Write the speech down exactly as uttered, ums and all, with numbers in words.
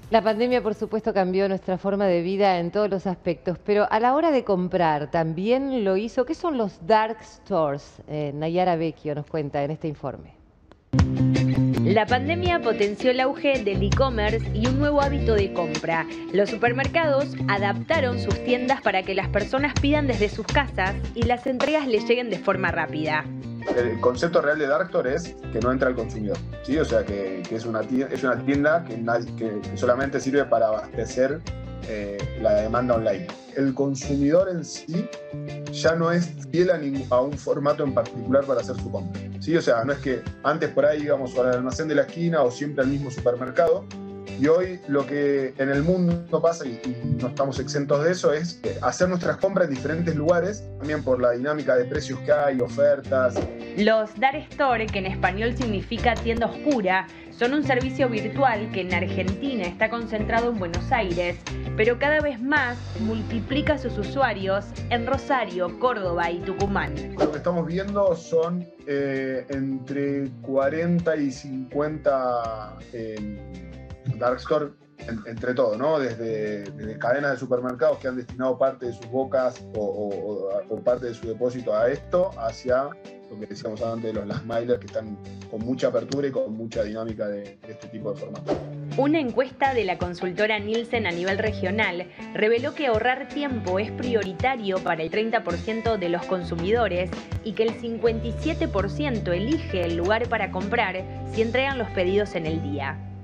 La pandemia, por supuesto, cambió nuestra forma de vida en todos los aspectos, pero a la hora de comprar también lo hizo. ¿Qué son los dark stores? Eh, Nayara Vecchio nos cuenta en este informe. La pandemia potenció el auge del e-commerce y un nuevo hábito de compra. Los supermercados adaptaron sus tiendas para que las personas pidan desde sus casas y las entregas les lleguen de forma rápida. El concepto real de Dark Store es que no entra el consumidor, ¿sí? O sea, que, que es, una tienda, es una tienda que, nadie, que, que solamente sirve para abastecer eh, la demanda online. El consumidor en sí ya no es fiel a, ningún, a un formato en particular para hacer su compra, ¿sí? O sea, no es que antes por ahí íbamos al almacén de la esquina o siempre al mismo supermercado. Y hoy lo que en el mundo pasa, y, y no estamos exentos de eso, es hacer nuestras compras en diferentes lugares, también por la dinámica de precios que hay, ofertas. Los Dark Store, que en español significa tienda oscura, son un servicio virtual que en Argentina está concentrado en Buenos Aires, pero cada vez más multiplica sus usuarios en Rosario, Córdoba y Tucumán. Lo que estamos viendo son eh, entre cuarenta y cincuenta eh, Dark Store en, entre todo, ¿no? Desde, desde cadenas de supermercados que han destinado parte de sus bocas o, o, o parte de su depósito a esto, hacia lo que decíamos antes de los last milers, que están con mucha apertura y con mucha dinámica de, de este tipo de formato. Una encuesta de la consultora Nielsen a nivel regional reveló que ahorrar tiempo es prioritario para el treinta por ciento de los consumidores y que el cincuenta y siete por ciento elige el lugar para comprar si entregan los pedidos en el día.